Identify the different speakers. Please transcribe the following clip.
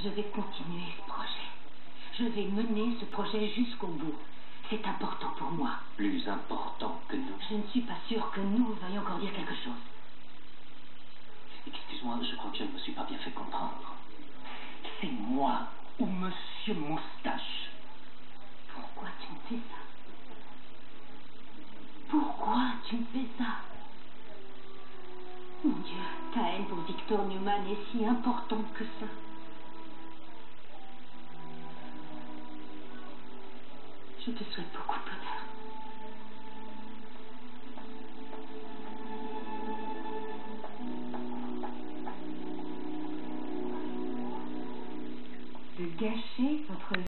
Speaker 1: Je vais continuer ce projet. Je vais mener ce projet jusqu'au bout. C'est important pour moi.
Speaker 2: Plus important que nous.
Speaker 1: Je ne suis pas sûre que nous veuillons encore dire quelque chose.
Speaker 2: Excuse-moi, je crois que je ne me suis pas bien fait comprendre. C'est moi ou Monsieur Moustache.
Speaker 1: Pourquoi tu me fais ça? Pourquoi tu me fais ça? Mon Dieu, ta haine pour Victor Newman est si importante que ça. Je te souhaite beaucoup de bonheur.
Speaker 3: De gâcher votre